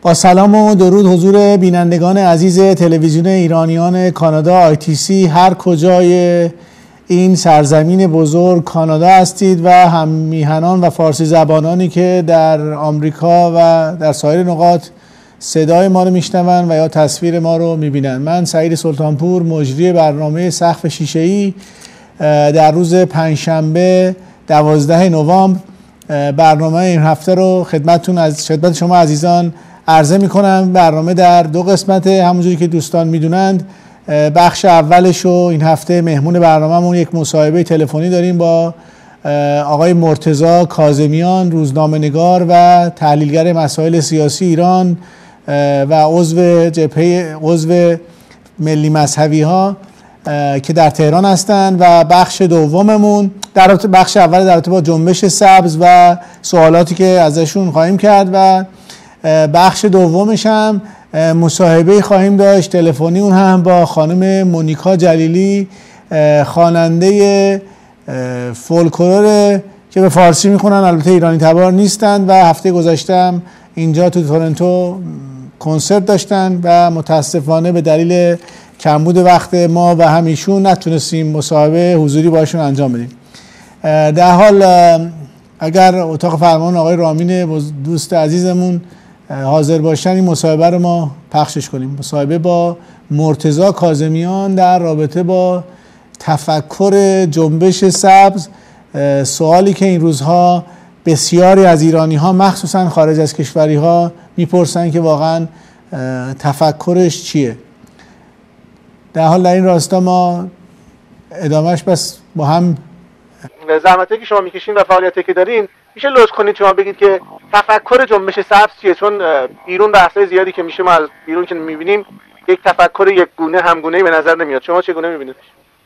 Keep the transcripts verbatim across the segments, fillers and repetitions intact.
با سلام و درود حضور بینندگان عزیز تلویزیون ایرانیان کانادا آی تی سی هر کجای این سرزمین بزرگ کانادا هستید و هم میهنان و فارسی زبانانی که در آمریکا و در سایر نقاط صدای ما رو میشنون و یا تصویر ما رو میبینن. من سعید سلطانپور، مجری برنامه سقف شیشه ای، در روز پنجشنبه دوازده نوامبر برنامه این هفته رو خدمتتون از خدمت شما عزیزان عرضه میکنم. برنامه در دو قسمت، همونجوری که دوستان میدونند. بخش اولش رو این هفته مهمون برنامه‌مون یک مصاحبه تلفنی داریم با آقای مرتضی کاظمیان، روزنامه‌نگار و تحلیلگر مسائل سیاسی ایران و عضو جبهه عضو ملی مذهبی ها که در تهران هستند. و بخش دوممون در بخش اول در رابطه با جنبش سبز و سوالاتی که ازشون خواهیم کرد و بخش دومش هم مصاحبه خواهیم داشت تلفنی، اون هم با خانم مونیکا جلیلی، خواننده فولکلور که به فارسی میخونن، البته ایرانی تبار نیستند و هفته گذشته هم اینجا تو تورنتو کنسرت داشتن و متاسفانه به دلیل کمبود وقت ما و همیشون نتونستیم مصاحبه حضوری باشون انجام بدیم. در حال اگر اتاق فرمان آقای رامین دوست عزیزمون حاضر باشن این مصاحبه رو ما پخشش کنیم. مصاحبه با مرتضی کاظمیان در رابطه با تفکر جنبش سبز، سوالی که این روزها بسیاری از ایرانی ها مخصوصا خارج از کشوری ها میپرسن که واقعا تفکرش چیه. در حال در این راستا ما ادامهش بس با هم زحمتی که شما میکشین و فعالیتی که دارین میشه لطف کنید شما بگید که تفکر جنبش سبز چیه؟ چون بیرون بحثای زیادی که میشه ما از بیرون که میبینیم یک تفکر یک گونه همگونه‌ای به نظر نمیاد. شما چگونه میبینید؟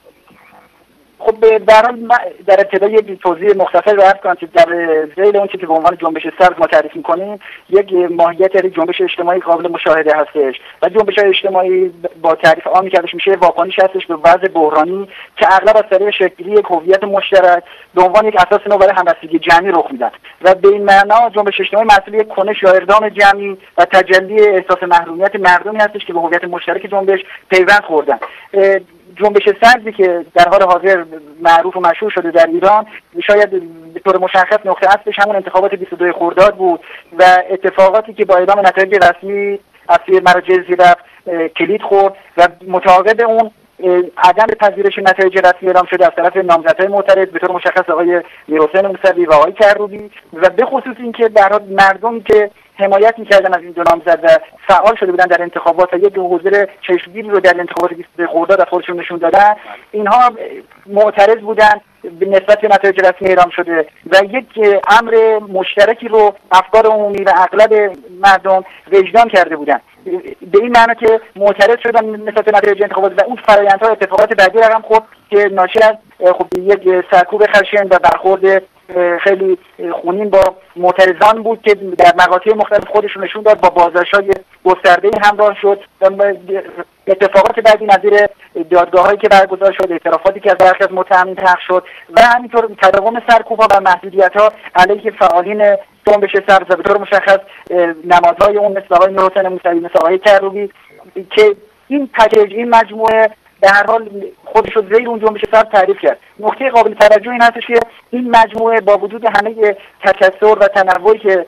خب در حال در ابتدا یک توضیح مختصر رو عرض کنم که در ذیل اون چیزی که به عنوان جنبش سبز ما تعریف می‌کنیم یک ماهیت یک جنبش اجتماعی قابل مشاهده هستش و جنبش اجتماعی با تعریف عامی که ازش میشه واکنش هستش به وضع بحرانی که اغلب از طریق شکل‌گیری یک هویت مشترک به عنوان یک اساس نو برای همبستگی جمعی رخ میدن و به این معنا جنبش اجتماعی مسئول یک کنش یا اقدام جمعی و تجلی احساس محرومیت مردمی هستش که به هویت مشترک جنبش پیوند خوردن. جنبش سبزی که در حال حاضر معروف و مشهور شده در ایران شاید به طور مشخص نقطه اصلش همون انتخابات بیست و دو خرداد بود و اتفاقاتی که با اعلام نتایج رسمی از سوی مراجع زیرفت کلید خورد و متعاقب اون عدم پذیرش نتایج رسمی اعلام شده از طرف نامزدهای معترض به طور مشخص آقای میرحسین موسوی و آقای کروبی و به خصوص اینکه در حال مردمی که حمایت می‌کردن از این دو نامزد و فعال شده بودن در انتخابات و یک حضور چشمگیری رو در انتخابات بیست و دو خرداد از خودشون نشون دادن، اینها معترض بودن به نسبت به نتایج رسمی اعلام شده و یک امر مشترکی رو افکار عمومی و اغلب مردم وجدان کرده بودن، به این معنی که معترض شدن نسبت به نتایج انتخابات و اون فرآیندها اتفاقات بعدی رقم خورد که ناشی از خب یک سرکوب خشن و برخورد خیلی خونین با معترضان بود که در مقاطع مختلف خودشون نشون داد، با بازداشت‌های گسترده‌ای همراه شد و اتفاقات بعدی نظیر دادگاه‌هایی که برگزار شد، اعترافاتی که از برخی از متهمین پخش شد و همینطور تداوم سرکوب‌ها و محدودیت‌ها علیه فعالین جنبش سبز و به طور مشخص نمادهای اون مثل آقای میرحسین موسوی، مثل آقای کروبی که این پکیج این مجموعه به هر حال خودش رو زیر اون جنبش سبز تعریف کرد. نکته قابل توجه این هستش که این مجموعه با وجود همه تکثر و تنوعی که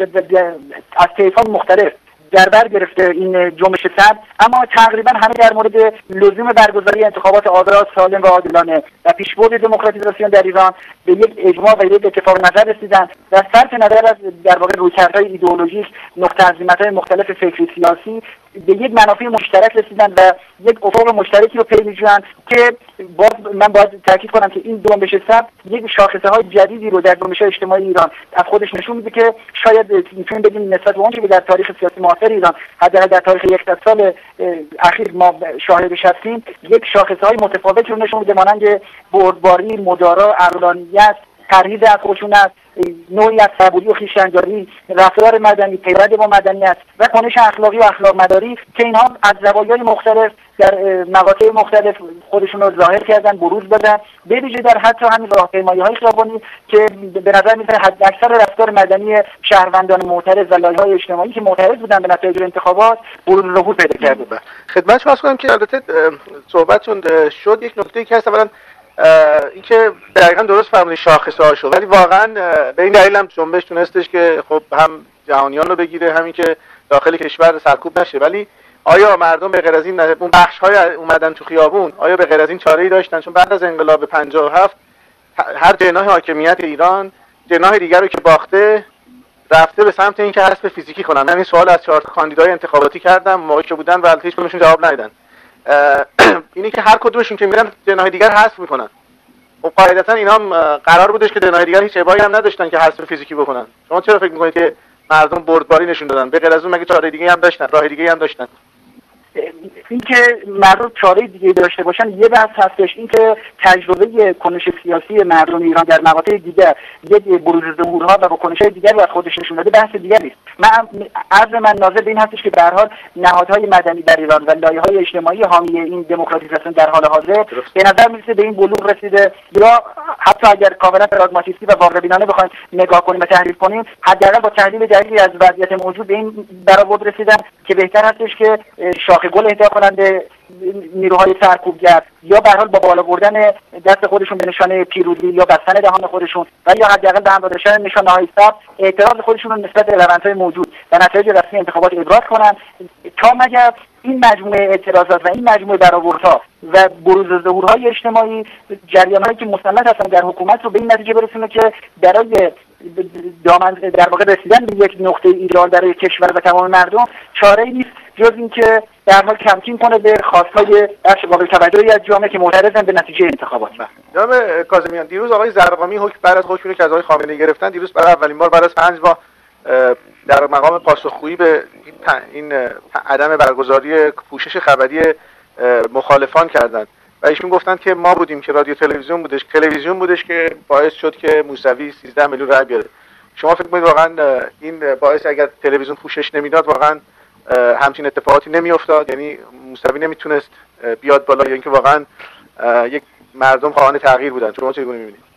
از طیفان مختلف در بر گرفته این جنبش سبز، اما تقریبا همه در مورد لزوم برگزاری انتخابات آزاد، سالم و عادلانه و پیشبرد دموکراتیزاسیون در ایران به یک اجماع و یک اتفاق نظر رسیدن و صرف نظر از در واقع رویکردهای ایدئولوژیک، نقطه عظیمت‌های مختلف فکری سیاسی به یک منافع مشترک رسیدن و یک افق مشترکی رو پی می‌جویند که باز من باید تاکید کنم که این جنبش سبز یک شاخصه‌های جدیدی رو در جنبش اجتماعی ایران از خودش نشون میده که شاید میتونیم بگیم نسبت به اون چیزی که در تاریخ سیاسی معاصر ایران حداقل در تاریخ یک سال اخیر ما شاهدش هستیم یک شاخصه‌های متفاوتی رو نشون میده، مانند بردباری، مدارا، عقلانیت، پرهیز از خشونت نوعی از صبوری و خویشتن‌داری، رفتار مدنی، پیوند با مدنیت و کنش اخلاقی و اخلاق مداری که اینها از زوایای مختلف در مقاطع مختلف خودشون رو ظاهر کردن، بروز دادن، به ویژه در حتی همین راهپیمایی‌های خیابانی که به نظر میاد حداکثر رفتار مدنی شهروندان معترض و لایه‌های اجتماعی که معترض بودن به نتایج انتخابات بروز ظهور پیدا کرده. خدمت شما عرض کنم که البته صحبتتون شد یک نکته‌ای که هست، اولا اینکه دقیقاً درست فرمودید شاخصه‌ها شد، ولی واقعاً به این دلیل هم جنبش تونستش که خب هم جهانیان رو بگیره، همین که داخل کشور سرکوب نشه. ولی آیا مردم به غیر از این اون بخش‌های اومدن تو خیابون، آیا به غیر از این چاره‌ای داشتن؟ چون بعد از انقلاب پنجاه و هفت هر جناح حاکمیت ایران جناح دیگر رو که باخته رفته به سمت اینکه حذف فیزیکی کنن. من این سوال از چهار تا کاندیدای انتخاباتی کردم موقعی که بودن و البته هیچ کدومشون جواب ندادن. اینی که هر کدومشون که میرن جناح دیگر حذف میکنن. خب قاعدتا اینا هم قرار بودش که جناح دیگر هیچ ابایی هم نداشتن که حذف فیزیکی بکنن. شما چرا فکر میکنید که مردم بردباری نشون دادن؟ به غیر از اون مگه چاره دیگه هم داشتن؟ راه دیگه هم داشتن؟ اینکه مردم چاره دیگه داشته باشن یه بحث هستش، اینکه تجربه کنش سیاسی مردم ایران در مقاطع دیگر یک بروز ظهورها و با کنش‌های دیگر رو از خودش نشون داده بحث دیگری است. من عرض من ناظر به این هستش که به هر حال نهادهای مدنی در ایران و لایه‌های اجتماعی حامی این دموکراتیزاسیون در حال حاضر به نظر میرسه به این بلوغ رسیده، یا حتی اگر کاملا پراگماتیستی و واقع‌بینانه بخوایم نگاه کنیم و تحلیل کنیم، حداقل با تحلیل دقیقی از وضعیت موجود به این برآورد رسیدن که بهتر هستش که شاخ گل اهدا کننده نیروهای سرکوبگر یا به هر حال با بالا بردن دست خودشون به نشانه پیروزی یا بستن دهان خودشون و یا حداقل به همراه داشتن نشانه‌های ثبت اعتراض خودشون رو نسبت به روندهای موجود و نتایج رسمی انتخابات ابراز کنن، تا مگر این مجموعه اعتراضات و این مجموعه برآوردها و بروز ظهورهای اجتماعی جریان‌هایی که مسلط هستن در حکومت رو به این نتیجه برسونه که برای دامن در واقع رسیدن به یک نقطه ایدئال برای کشور و تمام مردم چاره‌ای نیست جز اینکه در حال تمکین کنه به خواست‌های بخش قابل توجهی از جامعه که معترضن به نتیجه انتخابات. جناب کاظمیان، دیروز آقای زرقامی حکم بعد از حکمی که از آقای خامنه‌ای گرفتن، دیروز برای اولین بار بعد از پنج ماه در مقام پاسخگویی به این عدم برگزاری پوشش خبری مخالفان کردند و ایشون گفتند که ما بودیم که رادیو تلویزیون بودش تلویزیون بودش که باعث شد که موسوی سیزده میلیون رای بیاره. شما فکر می‌کنید واقعا این باعث اگر تلویزیون پوشش نمیداد واقعا همچین اتفاقاتی نمیافتاد؟ یعنی موسوی نمیتونست بیاد بالا، یا اینکه واقعا یک مردم خواهان تغییر بودن؟ شما چگونه می‌بینید؟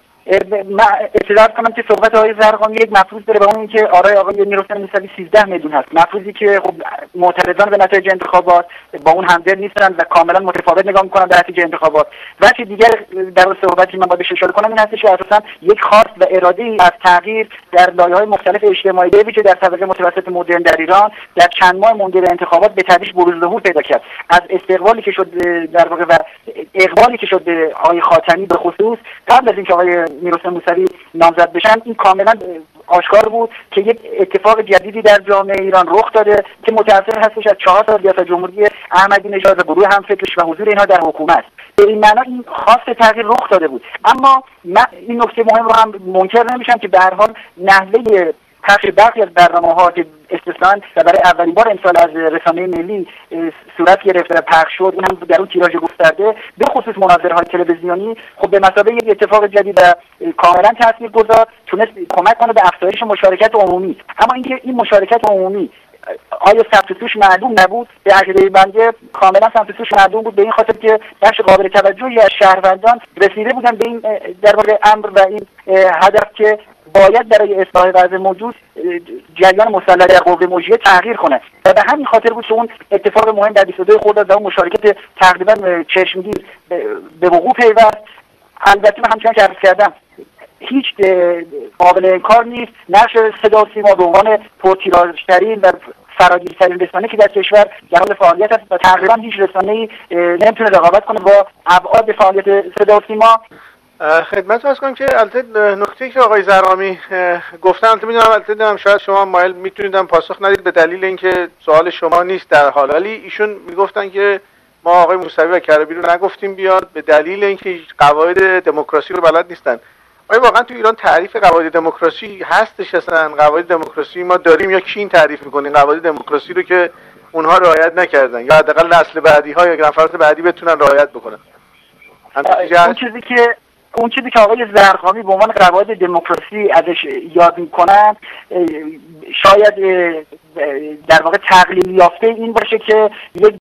من اطلاع کنم که صحبت آقای زرقامی یک مفروض داره به اون اینکه آرای آقای میرحسین موسوی سیزده میلیون هست، مفروضی که خب معترضان به نتایج انتخابات با اون همدل نیستن و کاملا متفاوت نگاه میکنن به نتیجه انتخابات. و چیز دیگر در صحبتی که من باید اشاره کنم این هستش که اساسا یک خواست و اراده ای از تغییر در لایه‌های مختلف اجتماعی به ویژه در طبقه متوسط مدرن در ایران در چند ماه مونده به انتخابات به تدریج بروز ظهور پیدا کرد. از استقبالی که شد در واقع و اقبالی که شد به آقای خاتمی به خصوص قبل از اینکه آقای میرحسین موسوی نامزد بشن، این کاملا آشکار بود که یک اتفاق جدیدی در جامعه ایران رخ داده که متأثر هستش از چهار سال ریاست جمهوری احمدی نژاد و گروه همفکرش و حضور اینها در حکومت. به این معنا این خواست تغییر رخ داده بود. اما من این نکته مهم رو هم منکر نمیشم که به هر حال نحوه پخش برخی از برنامه‌ها که استثناً و برای اولین بار امسال از رسانه ملی صورت گرفته و پخش شد، این هم در اون تیراژ گسترده به خصوص مناظره‌های تلویزیونی، خب به مثابه یک اتفاق جدید و کاملا تاثیرگذار تونست کمک کنه به افزایش مشارکت عمومی. اما اینکه این مشارکت عمومی آیا ثبت توش معلوم نبود؟ به عقیده بنده کاملا ثبت توش معلوم بود، به این خاطر که بخش قابل توجهی از شهروندان رسیده بودن به این در واقع امر و این هدف که باید برای اصلاح وضع موجود جریان مسلح در قوه مجریه تغییر کنه و به همین خاطر بود که اون اتفاق مهم در بیست و دو خرداد و اون مشارکت تقریبا چشمگیر به وقوع پیوست. البته من همچنان که عرض کردم هیچ قابل انکار نیست نقش صدا و سیما به عنوان پرتیراژترین و فراگیرترین رسانه که در کشور در حال فعالیت است و تقریبا هیچ رسانه‌ای نمیتونه رقابت کنه با ابعاد فعالیت صدا و سیما. خدمت عرض کنم که البته نکته‌ای که آقای زرقامی گفتن، البته میدونم البته دیدم شاید شما مایل میتونیدم پاسخ ندید به دلیل اینکه سوال شما نیست در حال، ولی ایشون میگفتن که ما آقای موسوی و کربی رو نگفتیم بیاد به دلیل اینکه قواعد دموکراسی رو بلد نیستن. آیا واقعا تو ایران تعریف قواعد دموکراسی هستش؟ اصلا قواعد دموکراسی ما داریم یا کی این تعریف می‌کنه قواعد دموکراسی رو که اونها رعایت نکردن یا حداقل نسل بعدی ها یا نفرات بعدی بتونن رعایت بکنن؟ اون چیزی که اون چیزی که آقای زرقامی به عنوان قواعد دموکراسی ازش یاد میکنن شاید در واقع تقلیل یافته این باشه که یک